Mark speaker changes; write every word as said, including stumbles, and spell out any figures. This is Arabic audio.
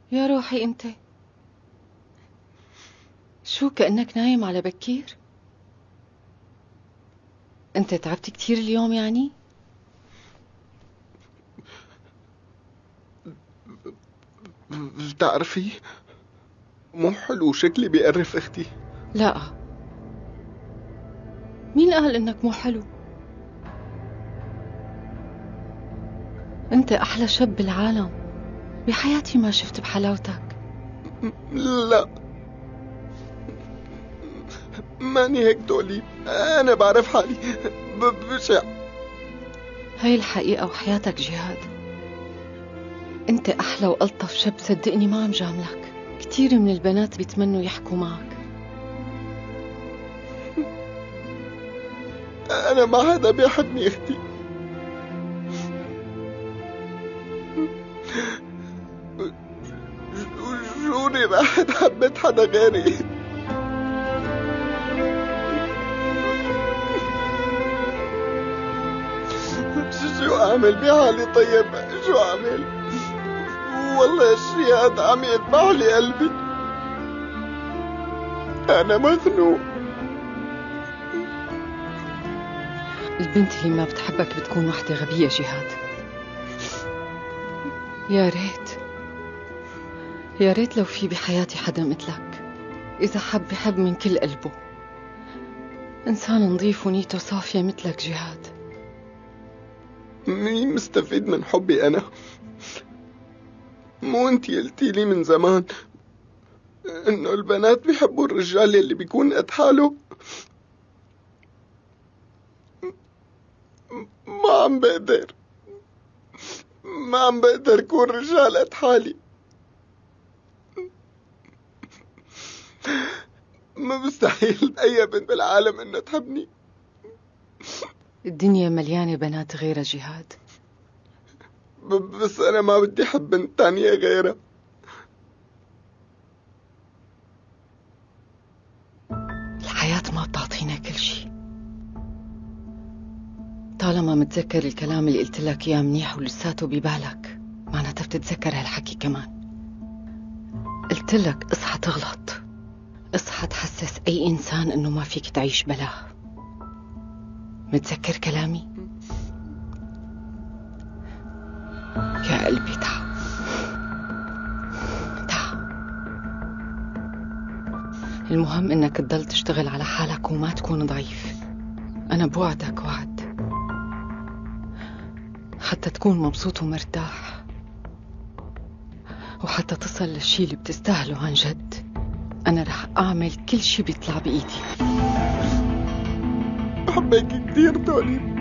Speaker 1: يا روحي انت شو كأنك نايم على بكير؟ انت تعبت كتير اليوم يعني؟
Speaker 2: بتعرفي مو حلو شكلي بيقرف اختي.
Speaker 1: لا، مين قال انك مو حلو؟ انت احلى شاب بالعالم، بحياتي ما شفت بحلاوتك.
Speaker 2: لا ماني هيك دولي، انا بعرف حالي بشع.
Speaker 1: هاي الحقيقة وحياتك جهاد. انت احلى والطف شاب، صدقني ما عم جاملك. كتير من البنات بيتمنوا يحكوا معك.
Speaker 2: انا ما حدا بيحبني اختي. جوني راحت حبيت حدا غيري. شو اعمل بحالي؟ طيب شو اعمل؟ والله الشي هذا عم يذبح لي قلبي، انا مخنوق.
Speaker 1: البنت اللي ما بتحبك بتكون وحدة غبية جهاد. يا ريت يا ريت لو في بحياتي حدا مثلك، إذا حب يحب من كل قلبه، إنسان نظيف ونيته صافية مثلك جهاد.
Speaker 2: مين مستفيد من حبي انا؟ مو انتي قلتي لي من زمان انه البنات بيحبوا الرجال اللي بيكون قد حاله؟ ما عم بقدر ما عم بقدر كون رجال قد حالي. ما بستحيل اي بنت بالعالم انها تحبني.
Speaker 1: الدنيا مليانة بنات غيرها جهاد.
Speaker 2: بس انا ما بدي احب بنت تانية غيرها.
Speaker 1: الحياة ما بتعطينا كل شي. طالما متذكر الكلام اللي قلت لك اياه منيح ولساته ببالك، معناتها بتتذكر هالحكي كمان. قلت لك اصحى تغلط، اصحى تحسس اي انسان انه ما فيك تعيش بلاه. متذكر كلامي؟ يا قلبي تعا تعا. المهم انك تضل تشتغل على حالك وما تكون ضعيف. انا بوعدك وعد، حتى تكون مبسوط ومرتاح، وحتى تصل للشي اللي بتستاهله عن جد. أنا رح أعمل كل شي بيطلع بإيدي.
Speaker 2: بحبك كتير دولي.